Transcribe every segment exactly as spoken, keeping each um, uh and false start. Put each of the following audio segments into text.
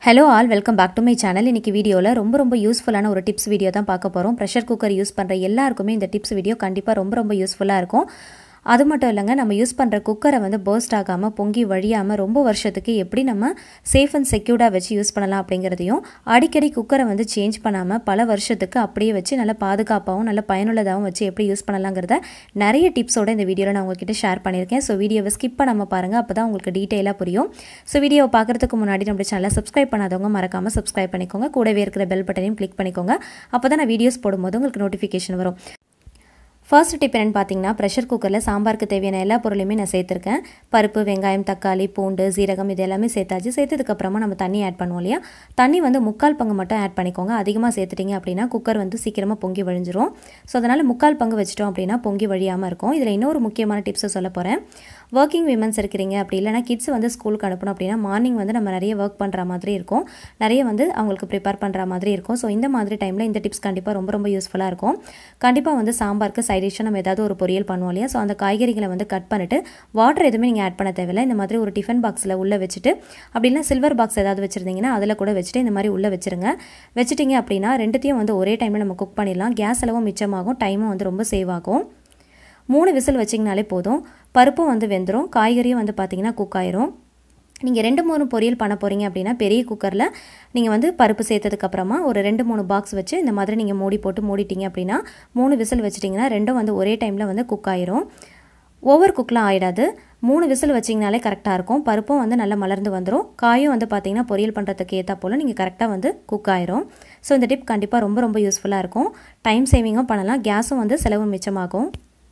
Hello all, welcome back to my channel. இன்னைக்கு வீடியோல ரொம்ப ரொம்ப யூஸ்ஃபுல்லான ஒரு டிப்ஸ் வீடியோ தான் பார்க்க போறோம். பிரஷர் குக்கர் யூஸ் பண்ற எல்லாருக்குமே இந்த டிப்ஸ் வீடியோ கண்டிப்பா ரொம்ப ரொம்ப யூஸ்ஃபுல்லா இருக்கும். அது மட்டும் இல்லங்க, நம்ம யூஸ் பண்ற குக்கரை வந்து பர்ஸ்ட் ஆகாம பொங்கி வழியாம ரொம்ப வருஷத்துக்கு எப்படி நம்ம சேஃப் அண்ட் செக்யூர்டா வச்சு யூஸ் பண்ணலாம் அப்படிங்கறதையும், அடிக்கடி குக்கரை வந்து சேஞ்ச் பண்ணாம பல வருஷத்துக்கு அப்படியே வச்சு நல்ல பாதுகாப்பாவும் நல்ல பயனுள்ளதாவும் வச்சு எப்படி யூஸ் பண்ணலாம்ங்கறத நிறைய டிப்ஸோட இந்த வீடியோல நான் உங்ககிட்ட ஷேர் பண்ணிருக்கேன். சோ வீடியோவை ஸ்கிப் பண்ணாம பாருங்க, அப்பதான் உங்களுக்கு டீடைலா புரியும். சோ வீடியோவை பார்க்கிறதுக்கு முன்னாடி நம்ம சேனலை சப்ஸ்கிரைப் பண்ணாதவங்க மறக்காம சப்ஸ்கிரைப் பண்ணிக்கோங்க. கூடவே இருக்கிற பெல் பட்டனையும் கிளிக் பண்ணிக்கோங்க. அப்பதான் நான் வீடியோஸ் போடும்போது உங்களுக்கு நோட்டிஃபிகேஷன் வரும். ஃபர்ஸ்ட் டிப் என்னன்னு பார்த்தீங்கன்னா, ப்ரெஷர் குக்கரில் சாம்பாருக்கு தேவையான எல்லா பொருளையுமே நான் சேர்த்துருக்கேன். பருப்பு, வெங்காயம், தக்காளி, பூண்டு, சீரகம் இது எல்லாமே சேர்த்தாச்சு. சேர்த்ததுக்கப்புறமா நம்ம தண்ணி ஆட் பண்ணுவோம் இல்லையா, தண்ணி வந்து முக்கால் பங்கு மட்டும் ஆட் பண்ணிக்கோங்க. அதிகமாக சேர்த்துட்டிங்க அப்படின்னா குக்கர் வந்து சீக்கிரமாக பொங்கி வழிஞ்சிரும். ஸோ அதனால் முக்கால் பங்கு வச்சிட்டோம் அப்படின்னா பொங்கி வழியாமல் இருக்கும். இதில் இன்னொரு முக்கியமான டிப்ஸை சொல்ல போகிறேன். ஒர்க்கிங் விமன்ஸ் இருக்கிறீங்க அப்படி இல்லைனா கிட்ஸ் வந்து ஸ்கூலுக்கு அனுப்பணும் அப்படின்னா மார்னிங் வந்து நம்ம நிறைய ஒர்க் பண்ணுற மாதிரி இருக்கும், நிறைய வந்து அவங்களுக்கு ப்ரிப்பேர் பண்ணுற மாதிரி இருக்கும். ஸோ இந்த மாதிரி டைமில் இந்த டிப்ஸ் கண்டிப்பாக ரொம்ப ரொம்ப யூஸ்ஃபுல்லாக இருக்கும். கண்டிப்பாக வந்து சாம்பாருக்கு சைட் டிஷ்ஷாக நம்ம ஏதாவது ஒரு பொரியல் பண்ணுவோம் இல்லையா, ஸோ அந்த காய்கறிகளை வந்து கட் பண்ணிவிட்டு வாட்டர் எதுவுமே நீங்கள் ஆட் பண்ண தேவையில்லை. இந்த மாதிரி ஒரு டிஃபன் பாக்ஸில் உள்ளே வச்சுட்டு, அப்படின்னா சில்வர் பாக்ஸ் ஏதாவது வச்சுருந்தீங்கன்னா அதில் கூட வச்சுட்டு இந்த மாதிரி உள்ளே வச்சுருங்க. வச்சுட்டிங்க அப்படின்னா ரெண்டுத்தையும் வந்து ஒரே டைமில் நம்ம குக் பண்ணிடலாம். கேஸ் அளவும் மிச்சமாகும், டைமும் வந்து ரொம்ப சேவ் ஆகும். மூணு விசில் வச்சிங்கனாலே போதும். பருப்பும் வந்து வெந்துடும், காய்கறியும் வந்து பார்த்திங்கன்னா குக் ஆயிரும். நீங்கள் ரெண்டு மூணு பொரியல் பண்ண போகிறீங்க அப்படின்னா பெரிய குக்கரில் நீங்கள் வந்து பருப்பு சேர்த்ததுக்கப்புறமா ஒரு ரெண்டு மூணு பாக்ஸ் வச்சு இந்த மாதிரி நீங்கள் மூடி போட்டு மூடிட்டீங்க அப்படின்னா மூணு விசில் வச்சிட்டிங்கன்னா ரெண்டும் வந்து ஒரே டைமில் வந்து குக் ஆயிரும். ஓவர் குக்லாம் ஆகிடாது. மூணு விசில் வச்சிங்கனாலே கரெக்டாக இருக்கும். பருப்பும் வந்து நல்லா மலர்ந்து வந்துடும், காயும் வந்து பார்த்திங்கன்னா பொரியல் பண்ணுறதுக்கு ஏற்ற போல் நீங்கள் கரெக்டாக வந்து குக் ஆயிரும். ஸோ இந்த டிப் கண்டிப்பாக ரொம்ப ரொம்ப யூஸ்ஃபுல்லாக இருக்கும். டைம் சேவிங்கும் பண்ணலாம், கேஸும் வந்து செலவு மிச்சமாகும்.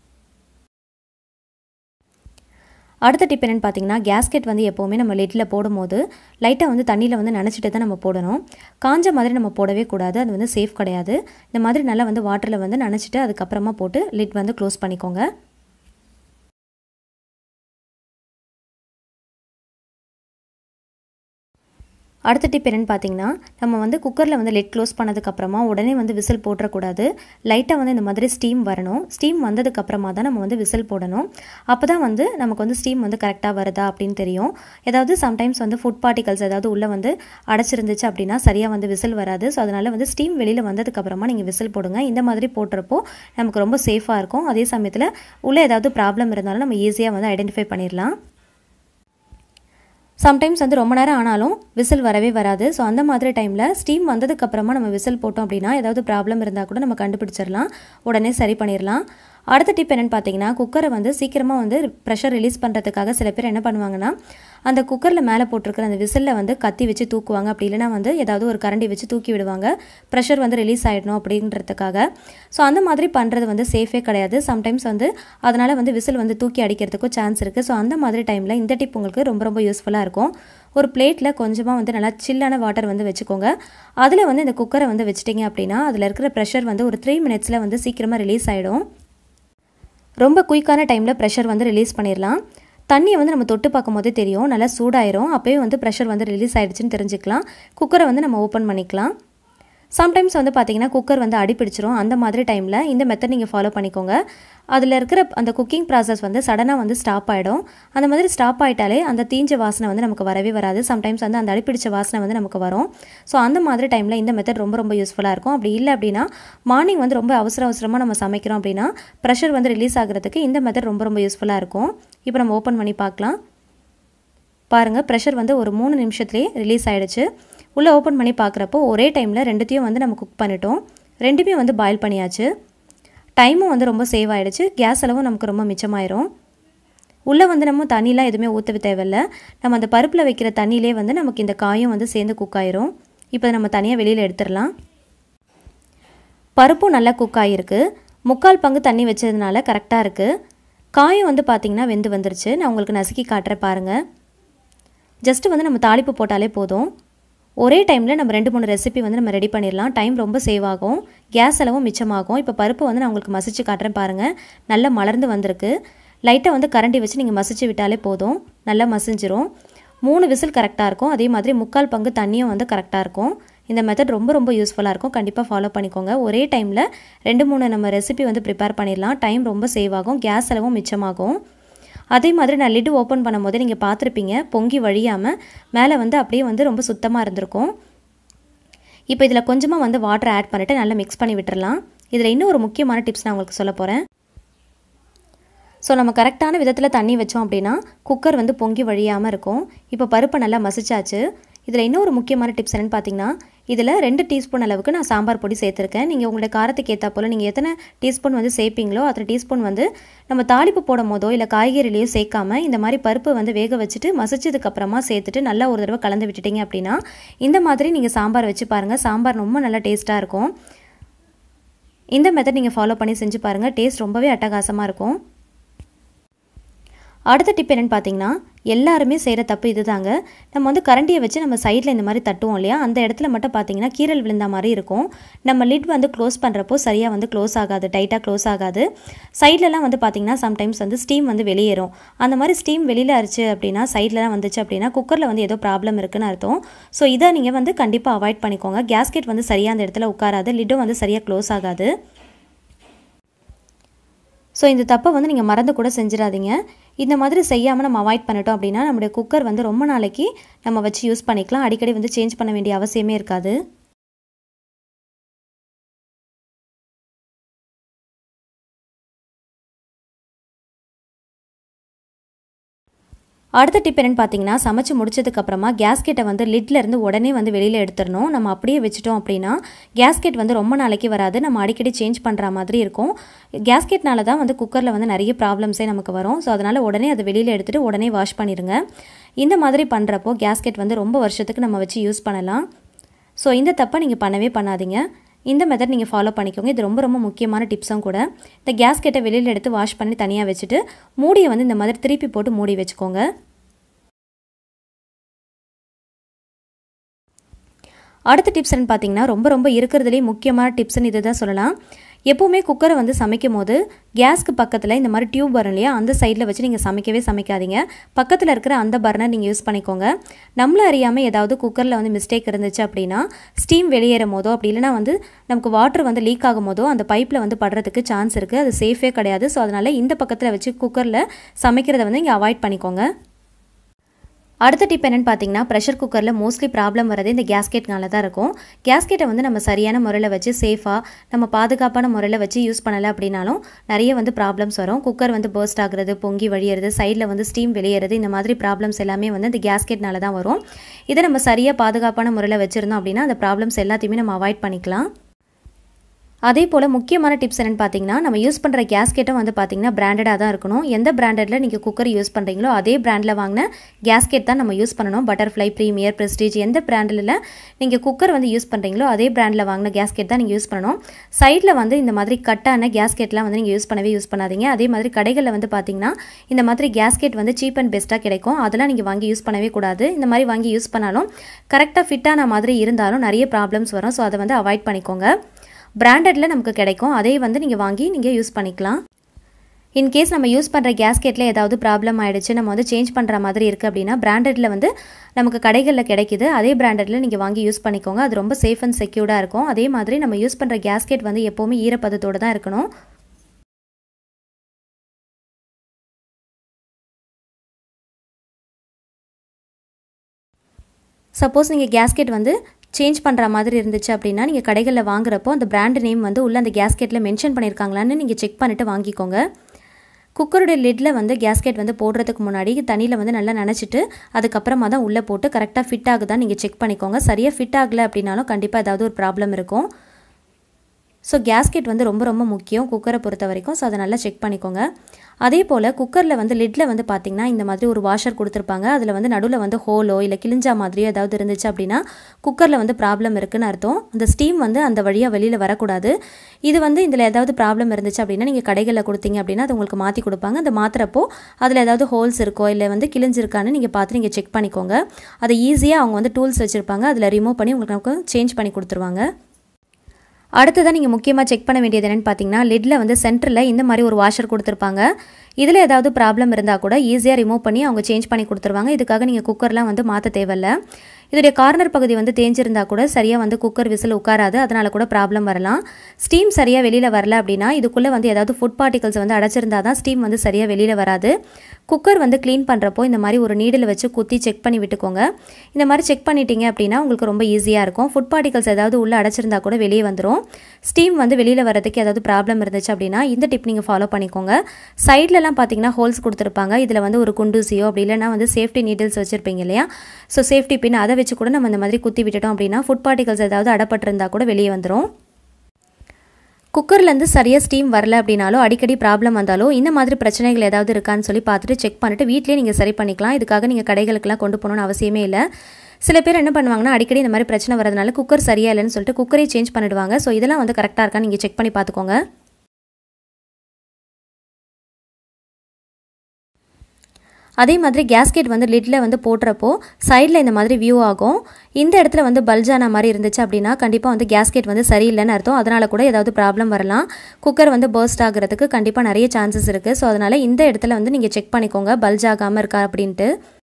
அடுத்த டிப் என்னென்னு பார்த்தீங்கன்னா, கேஸ்கெட் வந்து எப்போவுமே நம்ம லிட்டில் போடும்போது லைட்டாக வந்து தண்ணியில் வந்து நனைச்சிட்டு தான் நம்ம போடணும். காஞ்ச மாதிரி நம்ம போடவே கூடாது, அது வந்து சேஃப் கிடையாது. இந்த மாதிரி நல்லா வந்து வாட்டரில் வந்து நனைச்சிட்டு அதுக்கப்புறமா போட்டு லிட் வந்து க்ளோஸ் பண்ணிக்கோங்க. அடுத்த டிப் என்னென்னு பார்த்தீங்கன்னா, நம்ம வந்து குக்கரில் வந்து லிட் க்ளோஸ் பண்ணதுக்கப்புறமா உடனே வந்து விசில் போட்டுறக்கூடாது. லைட்டாக வந்து இந்த மாதிரி ஸ்டீம் வரணும். ஸ்டீம் வந்ததுக்கப்புறமா தான் நம்ம வந்து விசில் போடணும். அப்போ தான் வந்து நமக்கு வந்து ஸ்டீம் வந்து கரெக்டாக வருதா அப்படின்னு தெரியும். ஏதாவது சம்டைம்ஸ் வந்து ஃபுட் பார்ட்டிகல்ஸ் ஏதாவது உள்ளே வந்து அடைச்சிருந்துச்சு அப்படின்னா சரியாக வந்து விசில் வராது. ஸோ அதனால் வந்து ஸ்டீம் வெளியில் வந்ததுக்கப்புறமா நீங்கள் விசில் போடுங்க. இந்த மாதிரி போடுறப்போ நமக்கு ரொம்ப சேஃபாக இருக்கும். அதே சமயத்தில் உள்ளே ஏதாவது ப்ராப்ளம் இருந்தாலும் நம்ம ஈஸியாக வந்து ஐடென்டிஃபை பண்ணிடலாம். சம்டைம்ஸ் வந்து ரொம்ப நேரம் ஆனாலும் விசில் வரவே வராது. ஸோ அந்த மாதிரி டைமில் ஸ்டீம் வந்ததுக்கப்புறமா நம்ம விசில் போட்டோம் அப்படின்னா ஏதாவது ப்ராப்ளம் இருந்தால் கூட நம்ம கண்டுபிடிச்சிடலாம், உடனே சரி பண்ணிடலாம். அடுத்த டிப் என்னென்னு பார்த்தீங்கன்னா, குக்கரை வந்து சீக்கிரமாக வந்து ப்ரெஷர் ரிலீஸ் பண்ணுறதுக்காக சில பேர் என்ன பண்ணுவாங்கன்னா, அந்த குக்கரில் மேலே போட்டிருக்கிற அந்த விசிலில் வந்து கத்தி வச்சு தூக்குவாங்க. அப்படி இல்லைனா வந்து ஏதாவது ஒரு கரண்டி வச்சு தூக்கி விடுவாங்க, ப்ரெஷர் வந்து ரிலீஸ் ஆகிடணும் அப்படின்றதுக்காக. ஸோ அந்த மாதிரி பண்ணுறது வந்து சேஃபே கிடையாது. சம்டைம்ஸ் வந்து அதனால் வந்து விசில் வந்து தூக்கி அடிக்கிறதுக்கும் சான்ஸ் இருக்குது. ஸோ அந்த மாதிரி டைமில் இந்த டிப் உங்களுக்கு ரொம்ப ரொம்ப யூஸ்ஃபுல்லாக இருக்கும். ஒரு பிளேட்டில் கொஞ்சமாக வந்து நல்லா சில்லான வாட்டர் வந்து வச்சுக்கோங்க. அதில் வந்து இந்த குக்கரை வந்து வச்சுட்டிங்க அப்படின்னா அதில் இருக்கிற ப்ரெஷர் வந்து ஒரு த்ரீ மினிட்ஸில் வந்து சீக்கிரமாக ரிலீஸ் ஆகிடும். ரொம்ப குயிக்கான டைமில் ப்ரெஷர் வந்து ரிலீஸ் பண்ணிடலாம். தண்ணியை வந்து நம்ம தொட்டு பார்க்கும் போதே தெரியும், நல்லா சூடாயிரும். அப்போயே வந்து ப்ரெஷர் வந்து ரிலீஸ் ஆகிடுச்சின்னு தெரிஞ்சுக்கலாம். குக்கரை வந்து நம்ம ஓப்பன் பண்ணிக்கலாம். சம்டைம்ஸ் வந்து பார்த்திங்கன்னா குக்கர் வந்து அடிப்பிடிச்சிரும். அந்த மாதிரி டைமில் இந்த மெத்தட் நீங்கள் ஃபாலோ பண்ணிக்கோங்க. அதில் இருக்கிற அந்த குக்கிங் ப்ராசஸ் வந்து சடனாக வந்து ஸ்டாப் ஆகிடும். அந்த மாதிரி ஸ்டாப் ஆகிட்டாலே அந்த தீஞ்ச வாசனை வந்து நமக்கு வரவே வராது. சம்டைம்ஸ் வந்து அந்த அடிப்பிடிச்ச வாசனை வந்து நமக்கு வரும். ஸோ அந்த மாதிரி டைமில் இந்த மெத்தட் ரொம்ப ரொம்ப யூஸ்ஃபுல்லாக இருக்கும். அப்படி இல்லை அப்படின்னா மார்னிங் வந்து ரொம்ப அவசர அவசரமாக நம்ம சமைக்கிறோம் அப்படின்னா ப்ரெஷர் வந்து ரிலீஸ் ஆகிறதுக்கு இந்த மெத்தட் ரொம்ப ரொம்ப யூஸ்ஃபுல்லாக இருக்கும். இப்போ நம்ம ஓப்பன் பண்ணி பார்க்கலாம். பாருங்கள், ப்ரெஷர் வந்து ஒரு மூணு நிமிஷத்துலேயே ரிலீஸ் ஆகிடுச்சு. உள்ளே ஓப்பன் பண்ணி பார்க்குறப்போ ஒரே டைமில் ரெண்டுத்தையும் வந்து நம்ம குக் பண்ணிட்டோம். ரெண்டுமே வந்து பாயில் பண்ணியாச்சு. டைமும் வந்து ரொம்ப சேவ் ஆகிடுச்சு, கேஸ் அளவும் நமக்கு ரொம்ப மிச்சமாயிரும். உள்ளே வந்து நம்ம தண்ணிலாம் எதுவுமே ஊற்றவே தேவையில்லை. நம்ம அந்த பருப்பில் வைக்கிற தண்ணியிலே வந்து நமக்கு இந்த காயும் வந்து சேர்ந்து குக் ஆயிரும். இப்போ நம்ம தனியாக வெளியில் எடுத்துடலாம். பருப்பும் நல்லா குக் ஆகிருக்கு. முக்கால் பங்கு தண்ணி வச்சதுனால கரெக்டாக இருக்குது. காயும் வந்து பார்த்திங்கன்னா வெந்து வந்துருச்சு. நான் உங்களுக்கு நசுக்கி காட்டுறேன் பாருங்கள். ஜஸ்ட்டு வந்து நம்ம தாளிப்பு போட்டாலே போதும். ஒரே டைமில் நம்ம ரெண்டு மூணு ரெசிபி வந்து நம்ம ரெடி பண்ணிடலாம். டைம் ரொம்ப சேவ் ஆகும், கேஸ் அளவும் மிச்சமாகும். இப்போ பருப்பு வந்து நான் உங்களுக்கு மசிச்சு காட்டுறேன் பாருங்கள். நல்லா மலர்ந்து வந்திருக்கு. லைட்டாக வந்து கரண்டி வச்சு நீங்கள் மசிச்சு விட்டாலே போதும், நல்லா மசிஞ்சிரும். மூணு விசில் கரெக்டாக இருக்கும். அதே மாதிரி முக்கால் பங்கு தண்ணியும் வந்து கரெக்டாக இருக்கும். இந்த மெத்தட் ரொம்ப ரொம்ப யூஸ்ஃபுல்லாக இருக்கும். கண்டிப்பாக ஃபாலோ பண்ணிக்கோங்க. ஒரே டைமில் ரெண்டு மூணு நம்ம ரெசிபி வந்து ப்ரிப்பேர் பண்ணிடலாம். டைம் ரொம்ப சேவ் ஆகும், கேஸ் அளவும் மிச்சமாகும். அதே மாதிரி நான் லிட் ஓப்பன் பண்ணும்போது நீங்கள் பார்த்துருப்பீங்க, பொங்கி வழியாமல் மேலே வந்து அப்படியே வந்து ரொம்ப சுத்தமாக இருந்திருக்கும். இப்போ இதில் கொஞ்சமாக வந்து வாட்டர் ஆட் பண்ணிவிட்டு நல்லா மிக்ஸ் பண்ணி விட்டுறலாம். இதில் இன்னும் ஒரு முக்கியமான டிப்ஸ் நான் உங்களுக்கு சொல்ல போகிறேன். ஸோ நம்ம கரெக்டான விதத்தில் தண்ணி வச்சோம் அப்படின்னா குக்கர் வந்து பொங்கி வழியாமல் இருக்கும். இப்போ பருப்பை நல்லா மசிச்சாச்சு. இதில் இன்னொரு முக்கியமான டிப்ஸ் என்னென்னு பார்த்தீங்கன்னா, இதில் ரெண்டு டீஸ்பூன் அளவுக்கு நான் சாம்பார் பொடி சேர்த்துருக்கேன். நீங்கள் உங்களுடைய காரத்துக்கு ஏற்றா போல் நீங்கள் எத்தனை டீஸ்பூன் வந்து சேர்ப்பீங்களோ அத்தனை டீஸ்பூன் வந்து நம்ம தாளிப்பு போடும் போதோ இல்லை காய்கறிலையோ சேர்க்காமல் இந்த மாதிரி பருப்பு வந்து வேக வச்சுட்டு மசிச்சதுக்கப்புறமா சேர்த்துட்டு நல்லா ஒரு தடவை கலந்து விட்டுட்டிங்க அப்படின்னா இந்த மாதிரி நீங்கள் சாம்பார் வச்சு பாருங்கள். சாம்பார் ரொம்ப நல்லா டேஸ்ட்டாக இருக்கும். இந்த மெத்தட் நீங்கள் ஃபாலோ பண்ணி செஞ்சு பாருங்கள். டேஸ்ட் ரொம்பவே அட்டகாசமாக இருக்கும். அடுத்த டிப் என்னென்னு பார்த்தீங்கன்னா, எல்லாருமே செய்கிற தப்பு இது தாங்க. நம்ம வந்து கரண்டியை வச்சு நம்ம சைடில் இந்த மாதிரி தட்டுவோம் இல்லையா, அந்த இடத்துல மட்டும் பார்த்தீங்கன்னா கீரல் விழுந்த மாதிரி இருக்கும். நம்ம லிட் வந்து க்ளோஸ் பண்ணுறப்போ சரியாக வந்து க்ளோஸ் ஆகாது, டைட்டாக க்ளோஸ் ஆகாது. சைட்லலாம் வந்து பார்த்திங்கன்னா சம்டைம்ஸ் வந்து ஸ்டீம் வந்து வெளியேறும். அந்த மாதிரி ஸ்டீம் வெளியில் அரிச்சு அப்படின்னா சைட்லலாம் வந்துச்சு அப்படின்னா குக்கரில் வந்து ஏதோ ப்ராப்ளம் இருக்குன்னு அர்த்தம். ஸோ இதை நீங்கள் வந்து கண்டிப்பாக அவாய்ட் பண்ணிக்கோங்க. கேஸ்கெட் வந்து சரியாக அந்த இடத்துல உட்காராது, லிட்டும் வந்து சரியாக க்ளோஸ் ஆகாது. ஸோ இந்த தப்பை வந்து நீங்கள் மறந்து கூட செஞ்சிடாதீங்க. இந்த மாதிரி செய்யாமல் நம்ம அவாய்ட் பண்ணிட்டோம் அப்படின்னா நம்முடைய குக்கர் வந்து ரொம்ப நாளைக்கு நம்ம வச்சு யூஸ் பண்ணிக்கலாம். அடிக்கடி வந்து சேஞ்ச் பண்ண வேண்டிய அவசியமே இருக்காது. அடுத்த டிப் என்னென்னு பார்த்தீங்கன்னா, சமைச்சு முடிச்சதுக்கப்புறமா கேஸ்கெட்டை வந்து லிட்லேருந்து உடனே வந்து வெளியில் எடுத்துடணும். நம்ம அப்படியே வச்சுட்டோம் அப்படின்னா கேஸ்கெட் வந்து ரொம்ப நாளைக்கு வராது. நம்ம அடிக்கடி சேஞ்ச் பண்ணுற மாதிரி இருக்கும். கேஸ்கெட்னால தான் வந்து குக்கரில் வந்து நிறைய ப்ராப்ளம்ஸே நமக்கு வரும். ஸோ அதனால் உடனே அதை வெளியில் எடுத்துகிட்டு உடனே வாஷ் பண்ணிடுங்க. இந்த மாதிரி பண்ணுறப்போ கேஸ்கெட் வந்து ரொம்ப வருஷத்துக்கு நம்ம வச்சு யூஸ் பண்ணலாம். ஸோ இந்த தப்பை நீங்கள் பண்ணவே பண்ணாதீங்க. இந்த மெத்தட் நீங்கள் ஃபாலோ பண்ணிக்கோங்க. இது ரொம்ப ரொம்ப முக்கியமான டிப்ஸும் கூட. இந்த கேஸ்கெட்டை வெளியில் எடுத்து வாஷ் பண்ணி தனியாக வச்சுட்டு மூடியை வந்து இந்த மாதிரி திருப்பி போட்டு மூடி வச்சுக்கோங்க. அடுத்த டிப்ஸ் என்னன்னு பார்த்தீங்கன்னா, ரொம்ப ரொம்ப இருக்கிறதுலேயே முக்கியமான டிப்ஸ்ன்னு இது தான் சொல்லலாம். எப்போவுமே குக்கரை வந்து சமைக்கும் போது கேஸ்க்கு பக்கத்தில் இந்த மாதிரி டியூப் வரும் இல்லையா, அந்த சைடில் வச்சு நீங்கள் சமைக்கவே சமைக்காதீங்க. பக்கத்தில் இருக்கிற அந்த பர்னர் நீங்கள் யூஸ் பண்ணிக்கோங்க. நம்மள அறியாமல் ஏதாவது குக்கரில் வந்து மிஸ்டேக் இருந்துச்சு அப்படின்னா ஸ்டீம் வெளியேறும் போதோ அப்படி இல்லைனா வந்து நமக்கு வாட்டர் வந்து லீக் ஆகும் போதோ அந்த பைப்பில் வந்து படுறதுக்கு சான்ஸ் இருக்குது. அது சேஃபே கிடையாது. ஸோ அதனால் இந்த பக்கத்தில் வச்சு குக்கரில் சமைக்கிறத வந்து இங்கே அவாய்ட் பண்ணிக்கோங்க. அடுத்த டிப் என்னென்னு பார்த்தீங்கன்னா, ப்ரெஷர் குக்கரில் மோஸ்ட்லி ப்ராப்ளம் வரது இந்த கேஸ்கெட்னால தான் இருக்கும். கேஸ்கெட்டை வந்து நம்ம சரியான முறையில் வச்சு சேஃபாக நம்ம பாதுகாப்பான முறையில் வச்சு யூஸ் பண்ணலை அப்படின்னாலும் நிறைய வந்து ப்ராப்ளம்ஸ் வரும். குக்கர் வந்து பர்ஸ்ட் ஆகுறது, பொங்கி வழியிறது, சைடில் வந்து ஸ்டீம் வெளியேறது, இந்த மாதிரி ப்ராப்ளம்ஸ் எல்லாமே வந்து இந்த கேஸ்கெட்னால தான் வரும். இதை நம்ம சரியாக பாதுகாப்பான முறையில் வச்சுருந்தோம் அப்படின்னா அந்த ப்ராப்ளம்ஸ் எல்லாத்தையுமே நம்ம அவாய்ட் பண்ணிக்கலாம். அதே போல் முக்கியமான டிப்ஸ் என்னென்னு பார்த்தீங்கன்னா, நம்ம யூஸ் பண்ணுற கேஸ்கெட்டும் வந்து பார்த்தீங்கன்னா பிராண்டடாக தான் இருக்கணும். எந்த பிராண்டடில் நீங்கள் குக்கர் யூஸ் பண்ணுறீங்களோ அதே பிராண்டில் வாங்கின கேஸ்கெட் தான் நம்ம யூஸ் பண்ணணும். பட்டர்ஃப்ளை, ப்ரீமியர், ப்ரெஸ்டீஜ் எந்த பிராண்டில் நீங்கள் குக்கர் வந்து யூஸ் பண்ணுறீங்களோ அதே பிராண்டில் வாங்கின கேஸ்கெட் தான் நீங்கள் யூஸ் பண்ணணும். சைடில் வந்து இந்த மாதிரி கட்டான கேஸ்கெட்லாம் வந்து நீங்கள் யூஸ் பண்ணவே யூஸ் பண்ணாதீங்க. அதே மாதிரி கடைகளில் வந்து பார்த்தீங்கன்னா இந்த மாதிரி கேஸ்கெட் வந்து சீப் அண்ட் பெஸ்ட்டாக கிடைக்கும். அதெல்லாம் நீங்கள் வாங்கி யூஸ் பண்ணவே கூடாது. இந்த மாதிரி வாங்கி யூஸ் பண்ணாலும் கரெக்டாக ஃபிட்டான மாதிரி இருந்தாலும் நிறைய ப்ராப்ளம்ஸ் வரும். ஸோ அதை வந்து அவாய்ட் பண்ணிக்கோங்க. பிராண்டடில் நமக்கு கிடைக்கும், அதே வந்து நீங்கள் வாங்கி நீங்கள் யூஸ் பண்ணிக்கலாம். இன்கேஸ் நம்ம யூஸ் பண்ணுற கேஸ்கெட்டில் ஏதாவது ப்ராப்ளம் ஆகிடுச்சு, நம்ம வந்து சேஞ்ச் பண்ணுற மாதிரி இருக்குது அப்படின்னா பிராண்டடில் வந்து நமக்கு கடைகளில் கிடைக்கிது. அதே பிராண்டடில் நீங்கள் வாங்கி யூஸ் பண்ணிக்கோங்க. அது ரொம்ப சேஃப் அண்ட் செக்யூர்டாக இருக்கும். அதே மாதிரி நம்ம யூஸ் பண்ணுற கேஸ்கெட் வந்து எப்போவுமே ஈரப்பதத்தோடு தான் இருக்கணும். சப்போஸ் நீங்கள் கேஸ்கெட் வந்து சேஞ்ச் பண்ணுற மாதிரி இருந்துச்சு அப்படின்னா நீங்கள் கடைகளில் வாங்குறப்போ அந்த பிராண்ட் நேம் வந்து உள்ள அந்த கேஸ்கெட்டில் மென்ஷன் பண்ணியிருக்காங்களான்னு நீங்கள் செக் பண்ணிவிட்டு வாங்கிக்கோங்க. குக்கருடைய லிட்டில் வந்து கேஸ்கெட் வந்து போடுறதுக்கு முன்னாடி தண்ணியில் வந்து நல்லா நனைச்சிட்டு அதுக்கப்புறமா தான் உள்ளே போட்டு கரெக்டாக ஃபிட் ஆகுதான்னு நீங்கள் செக் பண்ணிக்கோங்க. சரியாக ஃபிட் ஆகலை அப்படின்னாலும் கண்டிப்பாக ஏதாவது ஒரு ப்ராப்ளம் இருக்கும். ஸோ கேஸ்கெட் வந்து ரொம்ப ரொம்ப முக்கியம் குக்கரை பொறுத்த வரைக்கும். ஸோ அதை நல்லா செக் பண்ணிக்கோங்க. அதே போல் குக்கரில் வந்து லிட்டில் வந்து பார்த்திங்கன்னா இந்த மாதிரி ஒரு வாஷர் கொடுத்துருப்பாங்க. அதில் வந்து நடுவில் வந்து ஹோலோ இல்லை கிழிஞ்சா மாதிரியோ ஏதாவது இருந்துச்சு அப்படின்னா குக்கரில் வந்து ப்ராப்ளம் இருக்குன்னு அர்த்தம். அந்த ஸ்டீம் வந்து அந்த வழியாக வெளியில் வரக்கூடாது. இது வந்து இதில் ஏதாவது ப்ராப்ளம் இருந்துச்சு அப்படின்னா நீங்கள் கடைகளில் கொடுத்தீங்க அப்படின்னா அது உங்களுக்கு மாற்றி கொடுப்பாங்க. அந்த மாத்திரப்போ அதில் ஏதாவது ஹோல்ஸ் இருக்கோ இல்லை வந்து கிழிஞ்சிருக்கான்னு நீங்கள் பார்த்து நீங்கள் செக் பண்ணிக்கோங்க. அதை ஈஸியாக அவங்க வந்து டூல்ஸ் வச்சுருப்பாங்க, அதில் ரிமூவ் பண்ணி உங்களுக்கு சேஞ்ச் பண்ணி கொடுத்துருவாங்க. அடுத்ததான் நீங்கள் முக்கியமாக செக் பண்ண வேண்டியது என்னென்னு பார்த்தீங்கன்னா, லிட்டில் வந்து சென்டரில் இந்த மாதிரி ஒரு வாஷர் கொடுத்துருப்பாங்க. இதில் ஏதாவது ப்ராப்ளம் இருந்தால் கூட ஈஸியாக ரிமூவ் பண்ணி அவங்க சேஞ்ச் பண்ணி கொடுத்துருவாங்க. இதுக்காக நீங்கள் குக்கர்லாம் வந்து மாற்ற தேவையில்லை. இதோடைய கார்னர் பகுதி வந்து தேஞ்சிருந்தா கூட சரியாக வந்து குக்கர் விசில் உட்காராது, அதனால கூட ப்ராப்ளம் வரலாம். ஸ்டீம் சரியாக வெளியில் வரல அப்படின்னா இதுக்குள்ளே வந்து ஏதாவது ஃபுட் பார்ட்டிகல்ஸ் வந்து அடைச்சிருந்தா தான் ஸ்டீம் வந்து சரியாக வெளியில் வராது. குக்கர் வந்து க்ளீன் பண்ணுறப்போ இந்த மாதிரி ஒரு நீடில் வச்சு குத்தி செக் பண்ணி விட்டுக்கோங்க. இந்த மாதிரி செக் பண்ணிட்டீங்க அப்படின்னா உங்களுக்கு ரொம்ப ஈஸியாக இருக்கும். ஃபுட் பார்ட்டிகல்ஸ் ஏதாவது உள்ளே அடைச்சிருந்தா கூட வெளியே வந்துடும். ஸ்டீம் வந்து வெளியில் வரதுக்கு ஏதாவது ப்ராப்ளம் இருந்துச்சு அப்படின்னா இந்த டிப் நீங்கள் ஃபாலோ பண்ணிக்கோங்க. சைட்லலாம் பார்த்தீங்கன்னா ஹோல்ஸ் கொடுத்துருப்பாங்க. இதில் வந்து ஒரு குண்டூசியோ அப்படி இல்லைனா வந்து சேஃப்டி நீடில்ஸ் வச்சுருப்பீங்க இல்லையா, ஸோ சேஃப்டி பின் அதை வச்சு கூட நம்ம இந்த மாதிரி குத்தி விட்டுட்டோம் அப்படின்னா ஃபுட் பார்ட்டிகல்ஸ் ஏதாவது அடப்பட்டிருந்தா கூட வெளியே வந்துடும். குக்கர்லேருந்து சரியாக ஸ்டீம் வரல அப்படின்னாலோ அடிக்கடி ப்ராப்ளம் வந்தாலோ இந்த மாதிரி பிரச்சனைகள் ஏதாவது இருக்கான்னு சொல்லி பார்த்துட்டு செக் பண்ணிவிட்டு வீட்டிலே நீங்கள் சரி பண்ணிக்கலாம். இதுக்காக நீங்கள் கடைகளுக்கெல்லாம் கொண்டு போகணுன்னு அவசியமே இல்லை. சில பேர் என்ன பண்ணுவாங்கன்னா அடிக்கடி இந்த மாதிரி பிரச்சனை வரதுனால குக்கர் சரியா இல்லைன்னு சொல்லிட்டு குக்கரே சேஞ்ச் பண்ணிடுவாங்க. ஸோ இதெல்லாம் வந்து கரெக்டாக இருக்கான்னு நீங்கள் செக் பண்ணி பார்த்துக்கோங்க. அதே மாதிரி கேஸ்கெட் வந்து லிட்டில் வந்து போடுறப்போ சைடில் இந்த மாதிரி வியூ ஆகும். இந்த இடத்துல வந்து பல்ஜான மாதிரி இருந்துச்சு அப்படின்னா கண்டிப்பாக வந்து கேஸ்கெட் வந்து சரியில்லைன்னு அர்த்தம். அதனால கூட ஏதாவது ப்ராப்ளம் வரலாம். குக்கர் வந்து பர்ஸ்ட் ஆகிறதுக்கு கண்டிப்பாக நிறைய சான்சஸ் இருக்குது. ஸோ அதனால் இந்த இடத்துல வந்து நீங்கள் செக் பண்ணிக்கோங்க பல்ஜ் ஆகாமல் இருக்கா அப்படின்ட்டு.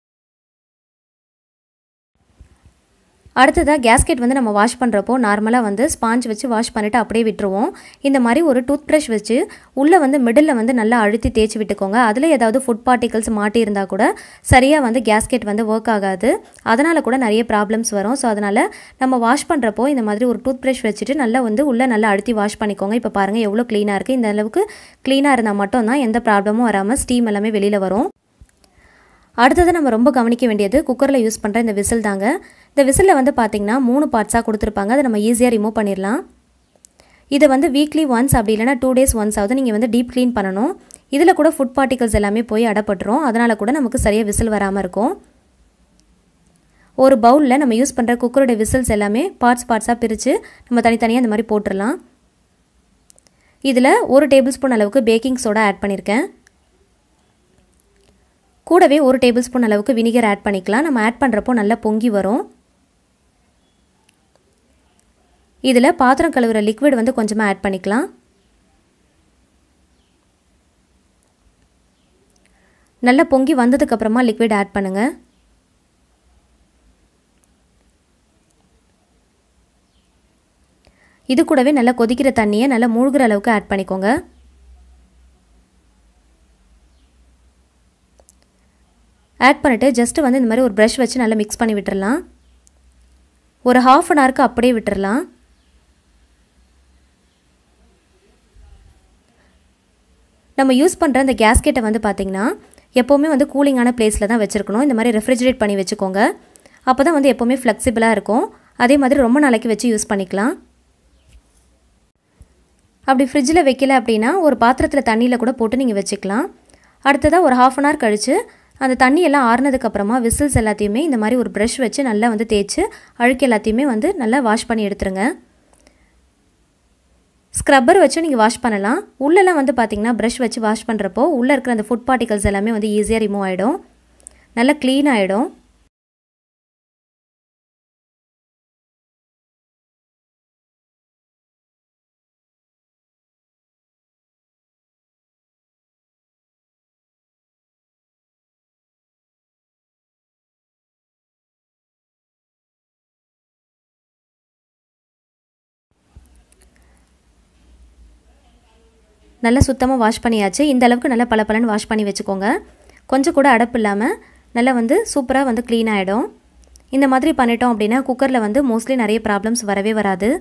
அடுத்ததாக கேஸ்கெட் வந்து நம்ம வாஷ் பண்ணுறப்போ நார்மலாக வந்து ஸ்பாஞ்ச் வச்சு வாஷ் பண்ணிவிட்டு அப்படியே விட்டுருவோம். இந்த மாதிரி ஒரு டூத் ப்ரஷ் வச்சு உள்ளே வந்து மிடில் வந்து நல்லா அழுத்தி தேய்ச்சி விட்டுக்கோங்க. அதில் ஏதாவது ஃபுட் பார்ட்டிகல்ஸ் மாட்டி இருந்தால் கூட சரியாக வந்து கேஸ்கெட் வந்து ஒர்க் ஆகாது. அதனால் கூட நிறைய ப்ராப்ளம்ஸ் வரும். ஸோ அதனால் நம்ம வாஷ் பண்ணுறப்போ இந்த மாதிரி ஒரு டூத் ப்ரஷ் வச்சுட்டு நல்லா வந்து உள்ளே நல்லா அழுத்தி வாஷ் பண்ணிக்கோங்க. இப்போ பாருங்கள் எவ்வளோ க்ளீனாக இருக்குது. இந்த அளவுக்கு க்ளீனாக இருந்தால் மட்டும்தான் எந்த ப்ராப்ளமும் வராமல் ஸ்டீம் எல்லாமே வெளியில் வரும். அடுத்தது நம்ம ரொம்ப கவனிக்க வேண்டியது குக்கரில் யூஸ் பண்ணுற இந்த விசில் தாங்க. இந்த விசிலில் வந்து பார்த்திங்கன்னா மூணு பார்ட்ஸாக கொடுத்துருப்பாங்க. அதை நம்ம ஈஸியாக ரிமூவ் பண்ணிடலாம். இதை வந்து வீக்லி ஒன்ஸ் அப்படி இல்லைனா டூ டேஸ் ஒன்ஸ் ஆகுது நீங்கள் வந்து டீப் க்ளீன் பண்ணணும். இதில் கூட ஃபுட் பார்ட்டிகல்ஸ் எல்லாமே போய் அடப்பட்டுரும். அதனால் கூட நமக்கு சரியாக விசில் வராமல் இருக்கும். ஒரு பவுலில் நம்ம யூஸ் பண்ணுற குக்கரோட விசில்ஸ் எல்லாமே பார்ட்ஸ் பார்ட்ஸாக பிரித்து நம்ம தனித்தனியாக இந்த மாதிரி போட்டுடலாம். இதில் ஒரு டேபிள் ஸ்பூன் அளவுக்கு பேக்கிங் சோடா ஆட் பண்ணியிருக்கேன். கூடவே ஒரு டேபிள் ஸ்பூன் அளவுக்கு வினிகர் ஆட் பண்ணிக்கலாம். நம்ம ஆட் பண்ணுறப்போ நல்லா பொங்கி வரும். இதில் பாத்திரம் கழுவுற லிக்விட் வந்து கொஞ்சமாக ஆட் பண்ணிக்கலாம். நல்லா பொங்கி வந்ததுக்கப்புறமா லிக்விட் ஆட் பண்ணுங்கள். இது கூடவே நல்லா கொதிக்கிற தண்ணியை நல்லா மூழ்கிற அளவுக்கு ஆட் பண்ணிக்கோங்க. ஆட் பண்ணிவிட்டு ஜஸ்ட்டு வந்து இந்த மாதிரி ஒரு ப்ரஷ் வச்சு நல்லா மிக்ஸ் பண்ணி விட்டுடலாம். ஒரு ஹாஃப் அன் ஹவருக்கு அப்படியே விட்டுடலாம். நம்ம யூஸ் பண்ணுற இந்த கேஸ்கெட்டை வந்து பார்த்திங்கன்னா எப்போவுமே வந்து கூலிங்கான பிளேஸில் தான் வச்சுருக்கணும். இந்த மாதிரி ரெஃப்ரிஜரேட் பண்ணி வச்சுக்கோங்க. அப்போ தான் வந்து எப்போவுமே ஃப்ளெக்சிபிளாக இருக்கும். அதே மாதிரி ரொம்ப நாளைக்கு வச்சு யூஸ் பண்ணிக்கலாம். அப்படி ஃப்ரிட்ஜில் வைக்கல அப்படின்னா ஒரு பாத்திரத்தில் தண்ணியில் கூட போட்டு நீங்கள் வச்சுக்கலாம். அடுத்ததாக ஒரு ஹாஃப் அன் ஹவர் கழித்து அந்த தண்ணி எல்லாம் ஆறுனதுக்கப்புறமா விசில்ஸ் எல்லாத்தையுமே இந்த மாதிரி ஒரு ப்ரஷ் வச்சு நல்லா வந்து தேய்ச்சி அழுக்கு எல்லாத்தையுமே வந்து நல்லா வாஷ் பண்ணி எடுத்துருங்க. ஸ்க்ரப்பர் வச்சு நீங்கள் வாஷ் பண்ணலாம். உள்ளெல்லாம் வந்து பார்த்திங்கன்னா ப்ரஷ் வச்சு வாஷ் பண்ணுறப்போ உள்ளே இருக்கிற அந்த ஃபுட் பார்ட்டிகல்ஸ் எல்லாமே வந்து ஈஸியாக ரிமூவ் ஆகிடும். நல்லா க்ளீன் ஆகிடும். நல்லா சுத்தமாக வாஷ் பண்ணியாச்சு. இந்த அளவுக்கு நல்லா பளபளன்னு வாஷ் பண்ணி வச்சுக்கோங்க. கொஞ்சம் கூட அடப்பு இல்லாமல் நல்லா வந்து சூப்பராக வந்து க்ளீன் ஆகிடும். இந்த மாதிரி பண்ணிட்டோம் அப்படின்னா குக்கரில் வந்து மோஸ்ட்லி நிறைய ப்ராப்ளம்ஸ் வரவே வராது.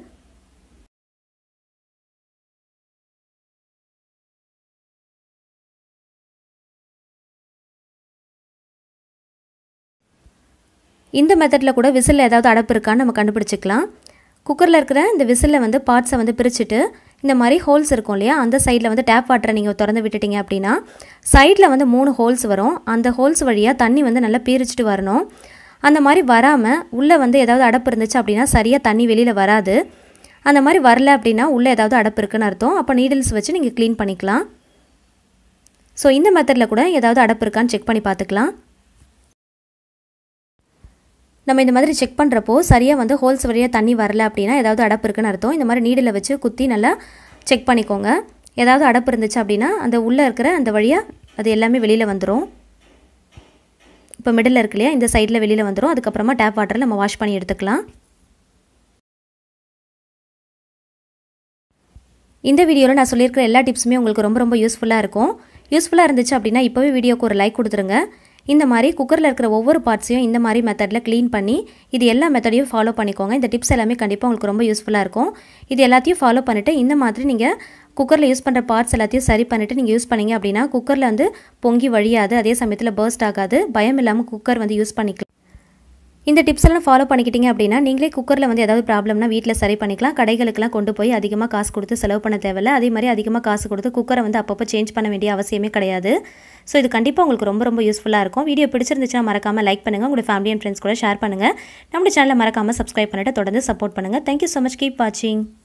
இந்த மெத்தடில் கூட விசிலில் ஏதாவது அடப்பு இருக்கான்னு நம்ம கண்டுபிடிச்சிக்கலாம். குக்கரில் இருக்கிற இந்த விசிலில் வந்து பார்ட்ஸை வந்து பிரிச்சுட்டு இந்த மாதிரி ஹோல்ஸ் இருக்கும் இல்லையா, அந்த சைடில் வந்து டேப் வாட்டரை நீங்கள் திறந்து விட்டுட்டீங்க அப்படின்னா சைடில் வந்து மூணு ஹோல்ஸ் வரும். அந்த ஹோல்ஸ் வழியாக தண்ணி வந்து நல்லா பீரிச்சிட்டு வரணும். அந்த மாதிரி வராமல் உள்ளே வந்து ஏதாவது அடப்பு இருந்துச்சு அப்படின்னா சரியாக தண்ணி வெளியில் வராது. அந்த மாதிரி வரல அப்படின்னா உள்ளே ஏதாவது அடப்பு இருக்குன்னு அர்த்தம். அப்போ நீடில்ஸ் வச்சு நீங்கள் க்ளீன் பண்ணிக்கலாம். ஸோ இந்த மெத்தடில் கூட ஏதாவது அடப்பு இருக்கான்னு செக் பண்ணி பார்த்துக்கலாம். நம்ம இந்த மாதிரி செக் பண்ணுறப்போ சரியாக வந்து ஹோல்ஸ் வழியாக தண்ணி வரல அப்படின்னா ஏதாவது அடப்பு இருக்குன்னு அர்த்தம். இந்த மாதிரி நீடில் வச்சு குத்தி நல்லா செக் பண்ணிக்கோங்க. ஏதாவது அடப்பு இருந்துச்சு அப்படின்னா அந்த உள்ளே இருக்கிற அந்த வழியாக அது எல்லாமே வெளியில் வந்துடும். இப்போ மிடில் இருக்கு இல்லையா, இந்த சைடில் வெளியில் வந்துடும். அதுக்கப்புறமா டேப் வாட்டரில் நம்ம வாஷ் பண்ணி எடுத்துக்கலாம். இந்த வீடியோவில் நான் சொல்லியிருக்கிற எல்லா டிப்ஸுமே உங்களுக்கு ரொம்ப ரொம்ப யூஸ்ஃபுல்லாக இருக்கும். யூஸ்ஃபுல்லாக இருந்துச்சு அப்படின்னா இப்போவே வீடியோக்கு ஒரு லைக் கொடுத்துருங்க. இந்த மாதிரி குக்கரில் இருக்கிற ஒவ்வொரு பார்ட்ஸையும் இந்த மாதிரி மெத்தடில் க்ளீன் பண்ணி இது எல்லா மெத்தடையும் ஃபாலோ பண்ணிக்கோங்க. இந்த டிப்ஸ் எல்லாமே கண்டிப்பாக உங்களுக்கு ரொம்ப யூஸ்ஃபுல்லாக இருக்கும். இது எல்லாத்தையும் ஃபாலோ பண்ணிவிட்டு இந்த மாதிரி நீங்கள் குக்கரில் யூஸ் பண்ணுற பார்ட்ஸ் எல்லாத்தையும் சரி பண்ணிவிட்டு நீங்கள் யூஸ் பண்ணிங்க அப்படின்னா குக்கரில் வந்து பொங்கி வழியாது, அதே சமயத்தில் பர்ஸ்ட் ஆகாது, பயம் இல்லாமல் குக்கர் வந்து யூஸ் பண்ணிக்கலாம். இந்த டிப்ஸ் எல்லாம் ஃபாலோ பண்ணிக்கிட்டீங்க அப்படின்னா நீங்களே குக்கரில் வந்து ஏதாவது ப்ராப்ளம்னா வீட்டில் சரி பண்ணிக்கலாம். கடைகளுக்கெல்லாம் கொண்டு போய் அதிகமாக காசு கொடுத்து செலவு பண்ண தேவையில்லை. அதே மாதிரி அதிகமாக காசு கொடுத்து குக்கரை வந்து அப்பப்போ சேஞ்ச் பண்ண வேண்டிய அவசியமே கிடையாது. ஸோ இது கண்டிப்பாக உங்களுக்கு ரொம்ப ரொம்ப யூஸ்ஃபுல்லாக இருக்கும். வீடியோ பிடிச்சிருந்துச்சுன்னா மறக்காமல் லைக் பண்ணுங்கள், உங்களோட ஃபேமிலி அண்ட் ஃப்ரெண்ட்ஸ் கூட ஷேர் பண்ணுங்கள். நம்ம சேனலை மறக்காமல் சப்ஸ்கிரைப் பண்ணிட்டு தொடர்ந்து சப்போர்ட் பண்ணுங்கள். Thank you so much. கீப் வாட்சிங்.